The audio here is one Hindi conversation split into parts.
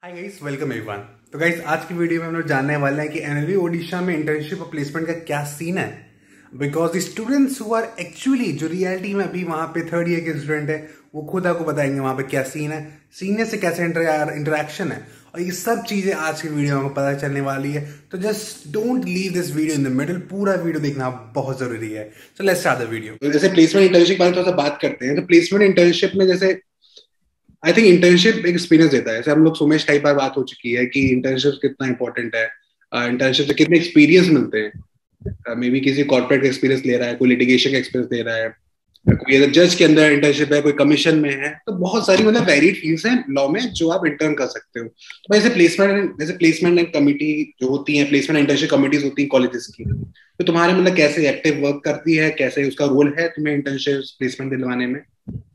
हाय गाइस, वेलकम एवरीवन। तो गाइस, आज की वीडियो में हम लोग जानने वाले हैं कि एनएलवी ओडिशा में इंटर्नशिप और प्लेसमेंट का क्या सीन है। Because the students who are actually जो रियलिटी में अभी वहां पे थर्ड ईयर के स्टूडेंट है, वो खुद आपको बताएंगे वहां पे क्या सीन है, सीनियर से कैसे इंटरेक्शन है, और ये सब चीजें आज की वीडियो में पता चलने वाली है। तो just don't leave this video in the middle, पूरा वीडियो देखना बहुत जरूरी है। So let's start the video. जैसे प्लेसमेंट इंटर्नशिप बारे में थोड़ा सा बात करते हैं। तो प्लेसमेंट इंटर्नशिप में जैसे आई थिंक इंटर्नशिप एक एक्सपीरियंस देता है। जैसे हम लोग सुमेश कई बार बात हो चुकी है कि इंटर्नशिप कितना इंपॉर्टेंट है, इंटर्नशिप से कितने एक्सपीरियंस मिलते हैं। मे बी किसी कॉर्पोरेट का एक्सपीरियंस ले रहा है, कोई लिटिगेशन का एक्सपीरियंस ले रहा है, कोई अगर जज के अंदर इंटर्नशिप है, कोई कमीशन में है। तो बहुत सारी मतलब वेरिड फील्ड्स हैं लॉ में जो आप इंटर्न कर सकते हो। तो जैसे प्लेसमेंट एंड कमिटी जो होती है, प्लेसमेंट इंटर्नशिप कमिटीज होती हैं कॉलेजेस की, तो तुम्हारे मतलब कैसे एक्टिव वर्क करती है, कैसे उसका रोल है तुम्हें इंटर्नशिप प्लेसमेंट दिलवाने में?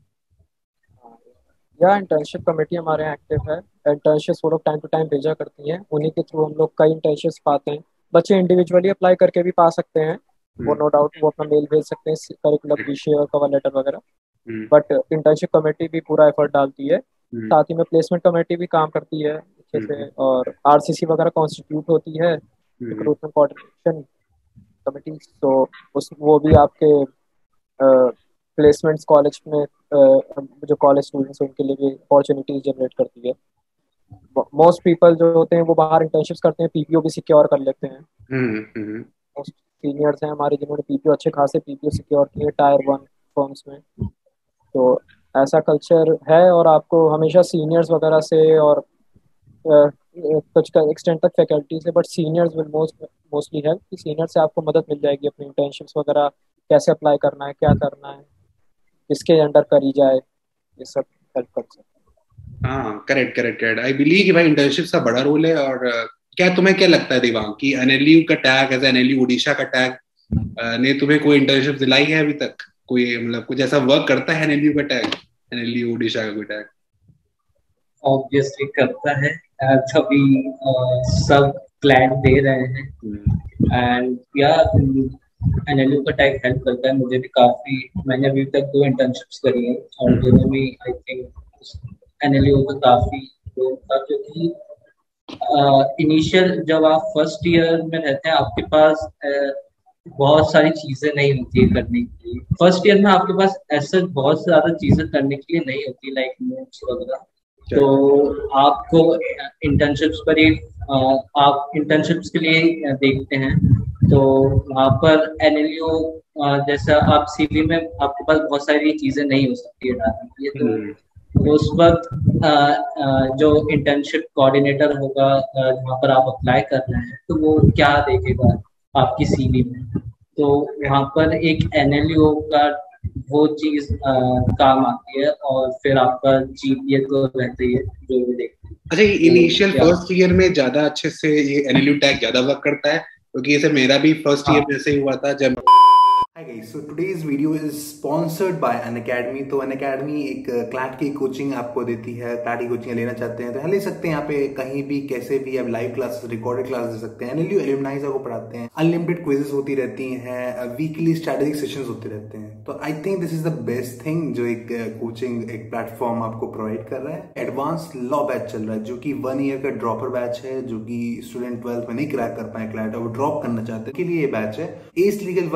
या इंटर्नशिप कमेटी हमारे यहाँ एक्टिव है। इंटर्नशिप्स वो लोग टाइम टू टाइम भेजा करती हैं, उन्हीं के थ्रू हम लोग कई इंटर्नशिप्स पाते हैं। बच्चे इंडिविजुअली अप्लाई करके भी पा सकते हैं, वो हम्म। नो डाउट वो अपना मेल भेज सकते हैं, करिकुलम विषय और कवर लेटर वगैरह। हम्म। बट इंटर्नशिप कमेटी भी पूरा एफर्ट डालती है। हम्म। साथ ही में प्लेसमेंट कमेटी भी काम करती है अच्छे हम्म। से, और आरसीसी वगैरह कॉन्स्टिट्यूट होती है, हम्म। Recruitment coordination committee. तो उस वो भी आपके प्लेसमेंट्स कॉलेज में जो कॉलेज स्टूडेंट्स हैं उनके लिए भी अपॉर्चुनिटीज जनरेट करती है। मोस्ट पीपल जो होते हैं वो बाहर इंटर्नशिप्स करते हैं, पीपीओ भी सिक्योर कर लेते हैं। हम्म। हम्म। मोस्ट सीनियर्स हैं हमारे जिन्होंने पीपीओ अच्छे खासे पीपीओ सिक्योर किए टायर 1 फर्म्स में। तो ऐसा कल्चर है, और आपको हमेशा सीनियर्स वगैरह से और कुछ एक्सटेंड तक फैकल्टी से, but seniors will mostly help, कि सीनियर से आपको मदद मिल जाएगी अपनी इंटर्नशिप्स वगैरह कैसे अप्लाई करना है, क्या करना है, किसके अंडर करी जाए, ये सब हेल्प कर सकते हैं। हाँ, correct correct correct. I believe कि भाई इंटर्नशिप का बड़ा रोल है। और क्या तुम्हें क्या लगता है दिवांग कि एनएलयू का टैग, एज एनएलयू ओडिशा का टैग ने तुम्हें कोई इंटर्नशिप दिलाई है अभी तक? कोई मतलब कुछ ऐसा वर्क करता है एनएलयू का टैग, एनएलयू ओडिशा का कोई टैग? ऑब्वियसली करता है। तभी सब क्लाइंट दे रहे हैं। हम्म। एंड या एनएलयू का टैग हेल्प करता है मुझे भी काफी। मैंने अभी तक 2 इंटर्नशिप्स करी हैं और हम्म। दोनों में आई थिंक एनएलयू का काफी रोल था, क्योंकि इनिशियल जब आप फर्स्ट ईयर में रहते हैं आपके पास बहुत सारी चीजें नहीं होती है करने के लिए। फर्स्ट ईयर में आपके पास ऐसा बहुत ज्यादा चीजें करने के लिए नहीं होती, लाइक नोट्स वगैरह। तो Correct. आपको इंटर्नशिप्स पर ही आप इंटर्नशिप्स के लिए ही देखते हैं। तो वहाँ पर एनएलयू जैसा आप सीवी में आपके पास बहुत सारी चीजें नहीं हो सकती है डालने के लिए। हम्म। तो उस वक्त जो इंटर्नशिप कोऑर्डिनेटर होगा जहाँ पर आप अप्लाई कर रहे हैं, तो वो क्या देखेगा आपकी सीवी में। तो वहाँ पर एक एनएलयू का वो चीज काम आती है, और फिर आपका जीपीए तो रहता ही है जो भी देखते हैं। अच्छा, ये तो इनिशियल क्या फर्स्ट ईयर में ज्यादा अच्छे से ये एनएलयू टैग ज्यादा वर्क करता है? क्योंकि जैसे मेरा भी फर्स्ट ईयर हाँ। में ऐसे ही हुआ था जब। Hi guys, so today's video is sponsored by Unacademy. तो अनअकैडमी एक क्लैट की कोचिंग आपको देती है। क्लैट की कोचिंग लेना चाहते हैं तो यहाँ ले सकते हैं। यहाँ पे कहीं भी कैसे भी आप लाइव क्लासेस, रिकॉर्डेड क्लास दे सकते हैं। एनएलयू एलुमनाइज आपको पढ़ाते हैं, अनलिमिटेड क्विजेस होती रहती हैं, वीकली स्ट्रैटेजिक सेशंस होते रहते हैं। तो I think this is the best thing जो एक कोचिंग, एक प्लेटफॉर्म आपको प्रोवाइड कर रहा है। एडवांस लॉ बैच चल रहा है जो कि 1 ईयर का ड्रॉपर बैच है, जो कि स्टूडेंट 12th में नहीं क्रैक कर पाए क्लैट और वो ड्रॉप करना चाहते हैं के लिए ये बैच है। एस लीगल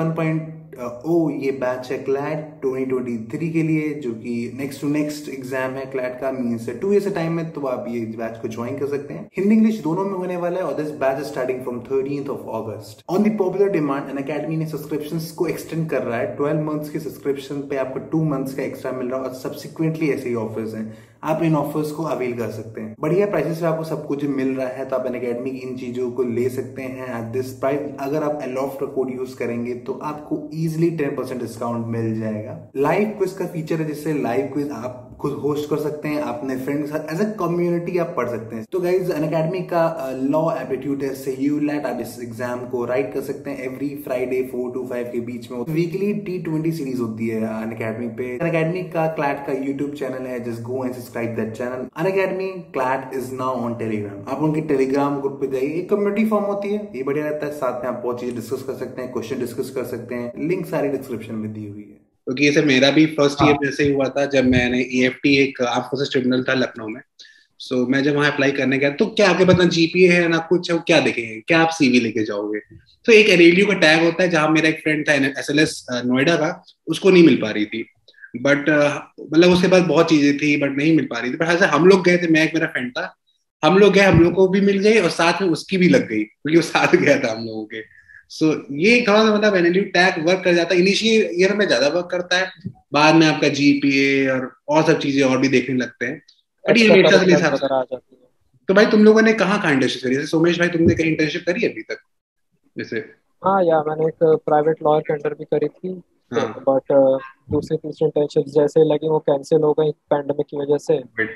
1.0 ये बैच है क्लैट 2023 के लिए, जो कि नेक्स्ट टू नेक्स्ट एग्जाम है क्लैट का, मींस 2 ईयर से टाइम है। तो आप ये बैच को ज्वाइन कर सकते हैं। हिंदी इंग्लिश दोनों में होने वाला है, और this batch is starting from 13th of August। On the popular demand Unacademy ने सब्सक्रिप्शंस को एक्सटेंड कर रहा है। 12 मंथ्स के सब्सक्रिप्शन पे आपको 2 मंथ्स का एक्स्ट्रा मिल रहा है, और सब्सिक्वेंटली ऐसे ही ऑफर्स हैं। आप इन ऑफर्स को अवेल कर सकते हैं। बढ़िया प्राइसेस पे आपको सब कुछ मिल रहा है, तो आप अनअकैडमी की इन चीजों को ले सकते हैं एट दिस प्राइस। अगर आप एलॉफ्ट का कोड यूज करेंगे तो आपको इजिली 10% डिस्काउंट मिल जाएगा। लाइव क्विज का फीचर है, जिससे लाइव क्विज आप खुद होस्ट कर सकते हैं, अपने फ्रेंड के साथ एज अ कम्युनिटी आप पढ़ सकते हैं। तो गाइज, अनअकैडमी का लॉ एप्टीट्यूड टेस्ट है यूलैट। आप इस एग्जाम को राइट कर सकते हैं एवरी फ्राइडे 4 to 5 के बीच में। वीकली T20 सीरीज होती है अनअकैडमी पे। अनअकैडमी का क्लैट का यूट्यूब चैनल है, just go and subscribe that channel. Unacademy CLAT is now on Telegram. आप उनके टेलीग्राम ग्रुप पे जाइए, एक कम्युनिटी फॉर्म होती है, ये बढ़िया रहता है। साथ में आप बहुत चीजें डिस्कस कर सकते हैं, क्वेश्चन डिस्कस कर सकते हैं। लिंक सारी डिस्क्रिप्शन में दी हुई है। क्योंकि ऐसे मेरा भी फर्स्ट ईयर हाँ। में ऐसे ही हुआ था जब मैंने ईएफटी, एक आर्म्ड फोर्सेस ट्रिब्यूनल था लखनऊ में। सो मैं जब वहां अप्लाई करने गया तो क्या आपके पास ना जीपीए है ना कुछ है, क्या देखेंगे, क्या आप सीवी लेके जाओगे? तो एक एनएलयू का टैग होता है, जहां मेरा एक फ्रेंड था एसएलएस नोएडा का, उसको नहीं मिल पा रही थी, बट मतलब उसके पास बहुत चीजें थी बट नहीं मिल पा रही थी। बट ऐसे हम लोग गए थे, मैं एक मेरा फ्रेंड था, हम लोग गए, हम लोग को भी मिल गई और साथ में उसकी भी लग गई क्योंकि वो साथ गया था हम लोगों के। सो ये थोड़ा सा मतलब एनएलयू टैग वर्क कर जाता है, इनिशियल ईयर में ज्यादा वर्क करता है, बाद में आपका जीपीए और सब चीजें और भी देखने लगते हैं। बट ये एक्स्ट्रा मेरे करिकुलर हिसाब से। वगैरह आ जाती है। तो भाई तुम लोगों ने कहाँ कहाँ इंटर्नशिप करी? जैसे सोमेश भाई, तुमने कहीं इंटर्नशिप करी है अभी तक जैसे? हाँ यार, मैंने एक प्राइवेट लॉयर के अंडर भी करी थी, हाँ। बट दूसरी तीसरी इंटर्नशिप जैसे लगी वो कैंसिल हो गई पैंडमिक की वजह से। बट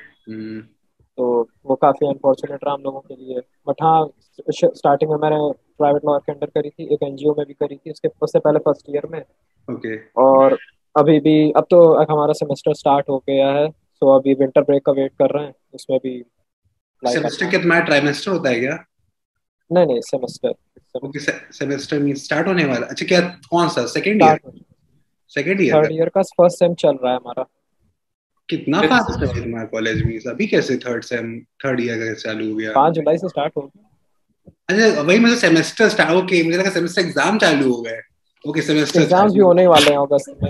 तो वो काफ़ी अनफॉर्चुनेट रहा हम लोगों के लिए। बट हाँ, स्टार्टिंग में मैंने प्राइवेट लॉयर के अंडर करी थी, एक एनजीओ में भी करी थी उससे पहले फर्स्ट ईयर में। ओके। और अभी भी, अब तो हमारा सेमेस्टर स्टार्ट हो गया है, तो अभी विंटर ब्रेक का वेट कर रहे हैं, उसमें भी अप्लाई करना सेमेस्टर है। क्या तुम्हारा ट्राइमेस्टर होता है क्या? नहीं नहीं, सेमेस्टर ओके, सेमेस्टर सेमेस्टर में स्टार्ट होने वाला, अच्छा क्या कौन सा, सेकंड ईयर? स्टार्ट हो। सेकंड ईयर का? थर्ड ईयर का फर्स्ट सेम चल रहा है हमारा। कितना फास्ट है तुम्हारे कॉलेज में, अभी कैसे थर्ड ईयर का चालू हो गया? 5 जुलाई से स्टार्ट हो। अच्छा वही, मतलब सेमेस्टर स्टार्ट, ओके मुझे लगा सेमेस्टर एग्जाम चालू हो गए। ओके, सेमेस्टर एग्जाम्स भी चालू। होने वाले हैं अगस्त में।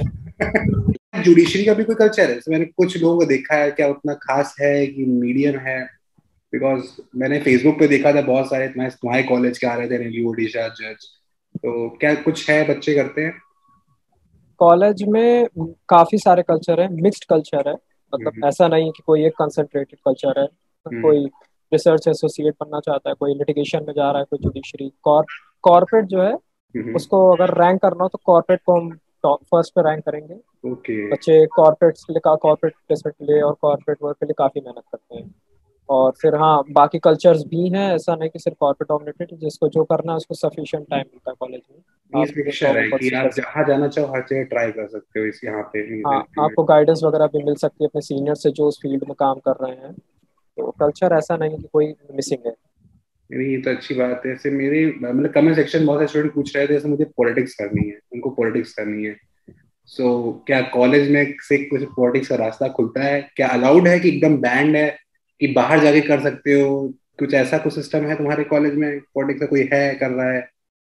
जुडिशरी का भी कोई कल्चर है? तो मैंने कुछ लोगों को देखा है, क्या उतना खास है कि मीडियम है? बिकॉज मैंने फेसबुक पे देखा था बहुत सारे तुम्हारे कॉलेज के आ रहे थे, रिव्यू ओडिशा जज, तो क्या कुछ है, बच्चे करते हैं? कॉलेज में काफी सारे कल्चर है, मिक्स्ड कल्चर है। मतलब हम्म। ऐसा नहीं कि कोई एक कंसंट्रेटेड कल्चर है। हम्म। कोई रिसर्च एसोसिएट बनना चाहता है, कोई लिटिगेशन में जा रहा है, कोई जुडिशरी कॉर्पोरेट जो है हम्म। उसको अगर रैंक करना हो तो कॉर्पोरेट को हम टॉप फर्स्ट पे रैंक करेंगे। ओके। बच्चे कॉर्पोरेट प्लेसमेंट के लिए और कॉर्पोरेट वर्क के लिए काफी मेहनत करते हैं। और फिर हाँ, बाकी कल्चर्स भी हैं, ऐसा नहीं कि सिर्फ कॉर्पोरेट डोमिनेटेड। जिसको जो करना है उसको सफिशिएंट टाइम मिलता है कॉलेज में, फीस आप पिक्चर जॉब है कि परस्यू कर आप सकते जहाँ जाना चाहो हर जगह ट्राई कर सकते हो इस यहाँ पे हैं। हाँ, आपको गाइडेंस वगैरह भी मिल सकती है अपने सीनियर से जो उस फील्ड में काम कर रहे हैं। तो कल्चर ऐसा नहीं है कि कोई मिसिंग है। नहीं, ये तो अच्छी बात है। ऐसे मेरे मतलब कमेंट सेक्शन बहुत सारे स्टूडेंट पूछ रहे थे, जैसे मुझे पॉलिटिक्स करनी है, उनको पॉलिटिक्स करनी है। सो क्या कॉलेज में से कुछ पॉलिटिक्स का रास्ता खुलता है? क्या अलाउड है कि एकदम बैंड है कि बाहर जाके कर सकते हो? कुछ ऐसा कुछ सिस्टम है तुम्हारे कॉलेज में, पॉलिटिक्स का कोई है कर रहा है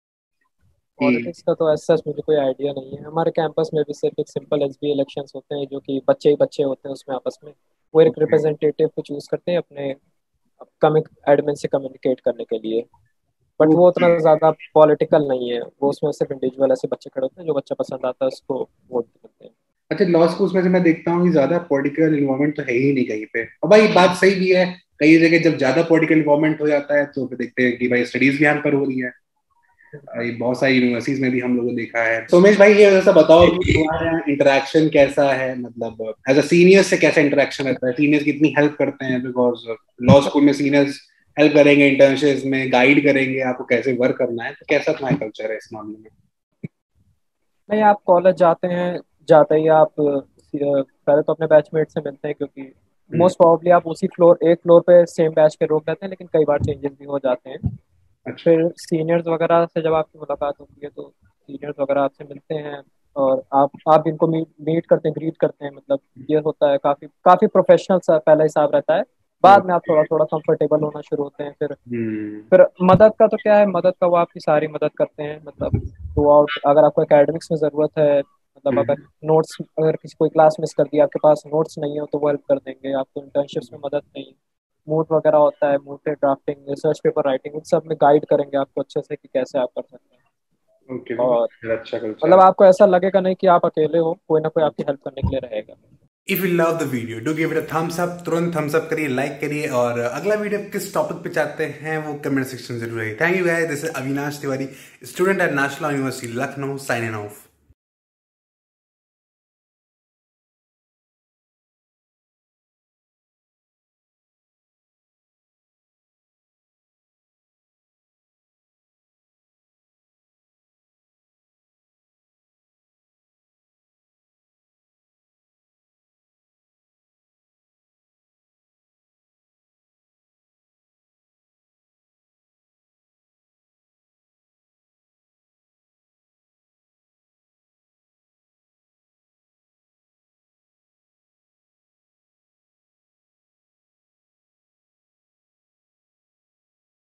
कि? पॉलिटिक्स का तो ऐसा मुझे कोई आइडिया नहीं है। हमारे कैंपस में भी सिर्फ एक सिंपल एसबी इलेक्शंस होते हैं, जो कि बच्चे ही बच्चे होते हैं उसमें आपस में। वो एक ओके। रिप्रेजेंटेटिव को चूज करते हैं अपने कमिक एडमिन से कम्युनिकेट करने के लिए। बट वो उतना ज्यादा पॉलिटिकल नहीं है, वो उसमें सिर्फ इंडिविजुअल ऐसे बच्चे खड़े होते हैं, जो बच्चा पसंद आता है उसको वोट करते हैं। अच्छा, लॉ स्कूल्स में से मैं देखता हूँ कि ज्यादा पॉलिटिकल इन्वॉल्वमेंट तो है ही नहीं कहीं पे, और भाई बात सही भी है। कई जगह जब ज्यादा पॉलिटिकल इन्वॉल्वमेंट हो जाता है तो फिर देखते हैं कि भाई स्टडीज भी हैम्पर हो रही है। ये बहुत सारी यूनिवर्सिटीज में भी हम लोगों ने देखा है। सोमेश भाई, ये जैसा बताओ कि तुम्हारे यहाँ इंटरेक्शन कैसा है, मतलब एज अ सीनियर से कैसा इंटरेक्शन रहता है? सीनियर्स कितनी हेल्प करते हैं? बिकॉज लॉ स्कूल में सीनियर्स हेल्प करेंगे, इंटर्नशिप में गाइड करेंगे आपको कैसे वर्क करना है, तो कैसा तुम्हारा कल्चर है इस मामले में? नहीं, आप कॉलेज जाते हैं, जाते ही आप पहले तो अपने बैचमेट से मिलते हैं, क्योंकि हम्म। मोस्ट प्रॉब्ली आप उसी एक फ्लोर पे सेम बैच के लोग रहते हैं, लेकिन कई बार चेंजेस भी हो जाते हैं। अच्छा। फिर सीनियर्स वगैरह से जब आपकी मुलाकात होती है तो सीनियर्स वगैरह आपसे मिलते हैं, और आप इनको मीट करते हैं, ग्रीट करते हैं। मतलब ये होता है, काफी काफी प्रोफेशनल सा पहला हिसाब रहता है। बाद में आप ओके। थोड़ा थोड़ा कंफर्टेबल होना शुरू होते हैं। हम्म। फिर मदद का तो क्या है, मदद का वो आपकी सारी मदद करते हैं। मतलब थ्रू आउट, अगर आपको एकेडमिक्स में ज़रूरत है, मतलब अगर हम्म। नोट्स, अगर किसी कोई क्लास मिस कर दिया, आपके पास नोट्स नहीं हो तो वो हेल्प कर देंगे आपको। इंटर्नशिप्स में मदद नहीं, मूड वगैरह होता है, moot drafting, research paper writing, उन सब में गाइड करेंगे आपको अच्छे से कि कैसे आप कर सकते हैं। ओके, और अच्छा कल्चर मतलब है। आपको ऐसा लगेगा नहीं कि आप अकेले हो, कोई ना कोई आपकी हेल्प करने के लिए रहेगा। If you love the video do give it a thumbs up, तुरंत थम्स अप करिए, लाइक करिए, और अगला वीडियो किस टॉपिक पे चाहते हैं वो कमेंट सेक्शन जरूर है। Thank you guys, this is Avinash Tiwari, student at national university Lucknow, signing of.